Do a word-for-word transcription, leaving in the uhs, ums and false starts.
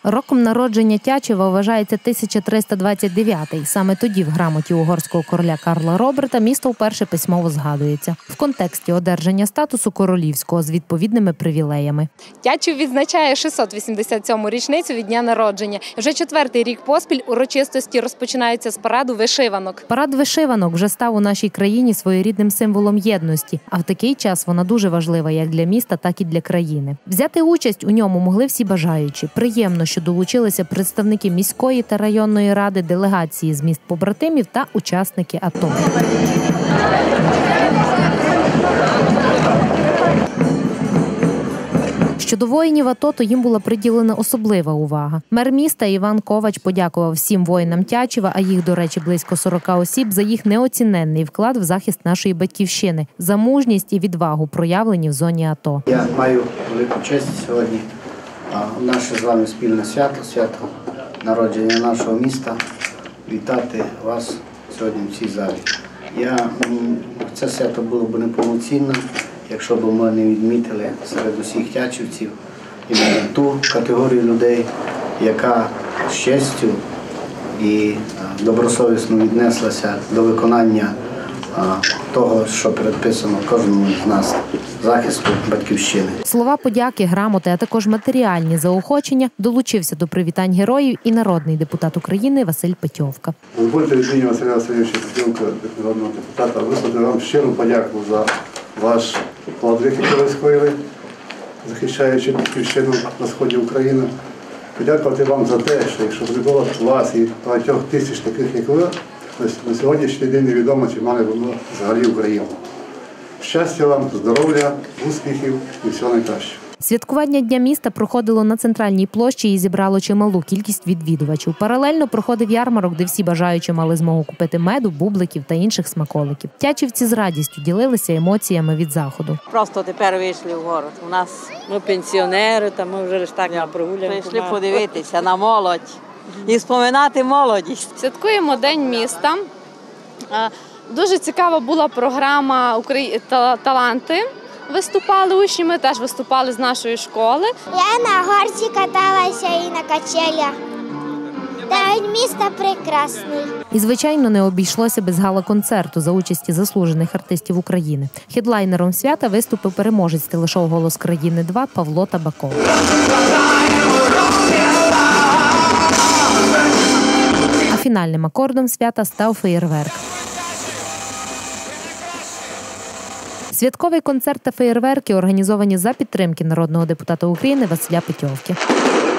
Роком народження Тячева вважається тисяча триста двадцять дев'ятий. Саме тоді в грамоті угорського короля Карла Роберта місто вперше письмово згадується. В контексті одержання статусу королівського з відповідними привілеями. Тячів відзначає шістсот вісімдесят сьому річницю від дня народження. Вже четвертий рік поспіль урочистості розпочинаються з параду вишиванок. Парад вишиванок вже став у нашій країні своєрідним символом єдності. А в такий час вона дуже важлива як для міста, так і для країни. Взяти участь у ньому могли всі бажаючі. Приємно, що долучилися представники міської та районної ради, делегації з міст побратимів та учасники АТО. Щодо воїнів АТО, то їм була приділена особлива увага. Мер міста Іван Ковач подякував всім воїнам Тячева, а їх, до речі, близько сорока осіб, за їх неоціненний вклад в захист нашої батьківщини, за мужність і відвагу, проявлені в зоні АТО. Я маю велику честь сьогодні наше з вами спільне свято, свято народження нашого міста, вітати вас сьогодні в цій залі. Я, це свято було б неповноцінним, якщо б ми не відмітили серед усіх тячівців іменно ту категорію людей, яка з честю і добросовісно віднеслася до виконання того, що передписано кожному з нас – захисту батьківщини. Слова подяки, грамоти, а також матеріальні заохочення долучився до привітань героїв і народний депутат України Василь Петьовка. Дозвольте від імені Василя Васильовича Петьовка, народного депутата, висловити вам щиру подяку за ваш подвиг, який ви скоїли, захищаючи батьківщину на сході України. Подякувати вам за те, що якщо б не було вас і багатьох тисяч таких, як ви, на сьогоднішній день невідомо, чи мали воно взагалі Україну. Щастя вам, здоров'я, успіхів і всього найкращого. Святкування Дня міста проходило на центральній площі і зібрало чималу кількість відвідувачів. Паралельно проходив ярмарок, де всі бажаючі мали змогу купити меду, бубликів та інших смаколиків. Тячівці з радістю ділилися емоціями від заходу. Просто тепер вийшли в город. У нас ми пенсіонери, та ми вже ж так на прогулянку. Прийшли подивитися на молодь і споминати молодість. Святкуємо День міста. Дуже цікава була програма «Таланти». Виступали учні, ми теж виступали з нашої школи. Я на горці каталася і на качелях. День міста прекрасний. І, звичайно, не обійшлося без гала-концерту за участі заслужених артистів України. Хедлайнером свята виступив переможець телешоу «Голос країни-два» Павло Табаков. А фінальним акордом свята став феєрверк. Святковий концерт та феєрверки організовані за підтримки народного депутата України Василя Петьовки.